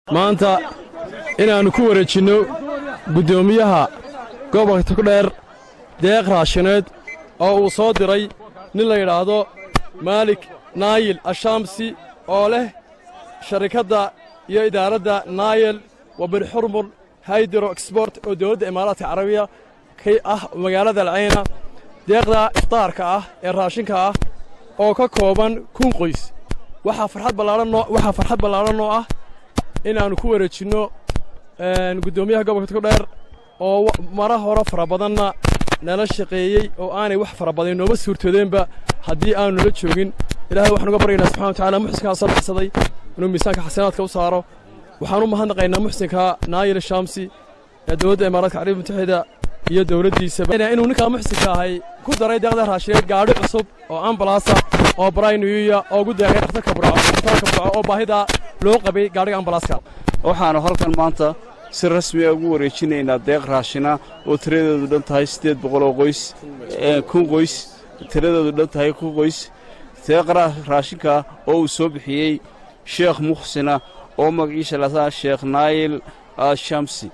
maanta inaannu ku wareejinno guddoomiyaha gobolka togdheer deeq raashineed oo uu soo diray nin la yidhaahdo maalik naayil ashaamsi oo leh sharikadda iyo idaaradda naayil wabirxurmur haydro export oo dawladda imaaraadka carabiya ka ah magaalada alcayna deeqda iftaarka ah ee raashinka ah oo ka kooban 1,000 qoys waxaa farxad ballaaran oo ah inaannu ku wareejinno guddoomiyaha gobolka togdheer oo mara hore fara badanna nala shaqeeyey oo aanay wax fara badan nooma suurtoodeenba haddii aanu nala joogin ilaahay waxaan uga baryaynaa subxana watacaala muxsinkaa soo baxsaday inuu miisaanka xasanaadka u saaro waxaan u mahadnaqaynaa muxsinka naayil shamsi ee dowladda imaaraadka carabiga mutaxida iyo dowladdiisaba inuu ninkaa muxsinka ahay ku daray deeqda raashineed gaadhi cusub oo ambalaasa oo braynuya oo ugu deeqay dhakhtarka burco oo baahida loo qabay gaadhiga ambalaaska waxaanu halkan maanta si rasmi ah ugu wareejinaynaa deeq raashina oo tiradeedu dhan tahay 800 oo qoys 1,000 qoys tiradeedu dhan tahay 1,000 qoys deeq raashinka oo uu soo bixiyey sheekh muxsina oo magaciisa la saa sheekh naayil shamsi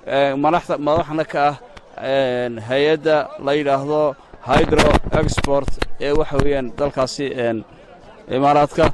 madaxna ka ah hay'adda la yiraahdo hydro export ee waxa weeyaan dalkaasi imaaraadka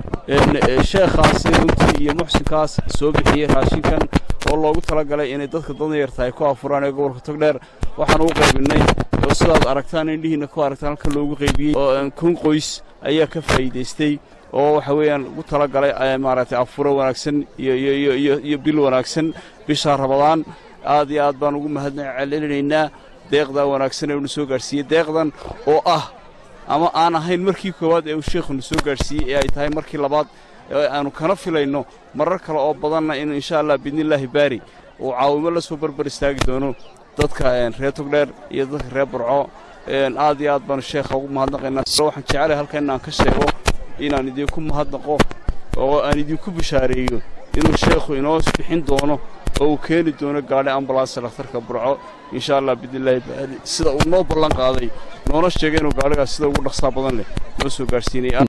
sheekhaasi runtii iyo muxsinkaas soo bixiyey raashinkan oo loogu talagalay inay dadka danyarta ay ku afuraan ee gobolka togdheer waxaan u qaybinay oo sidaad aragtaan indhihiina ku aragtaan halka loogu qaybiyey oo 1,000 qoys ayaa ka faa'iidaystay oo waxa weeyaan ugu talagalay maaragtay afuro wanaagsan iyo bil wanaagsan bisha Ramadaan aad iyo aad baan ugu mahadcelinaynaa deeqda wanaagsan ee uu soo gaarsiiyey deeqdan oo ah ama aan ahayn markii koowaad ee uu sheekhu soo gaarsiiyey ay tahay markii labaad ee aanu kana filayno marar kale oo badanna in insha Allah bidnillaahi baari oo caawimo la soo barbar istaagi doono dadka reer togdheer iyo dadka reer burco aad iyo aad baan sheekha ugu mahadnaqaynaa waxaan jecelahay halkan inaan ka sheego inaan idinku mahadnaqo oo aan idinku bishaareeyo inuu sheekhu inoo bixin doono oo uu keeni doono gaadhi ambalaas dhakhtarka burco insha Allah bidnillaahi baari sida uu noo ballan qaaday noona sheegay inuu gaadhigaas sida ugu dhaqso badan leh noo soo gaarsiinay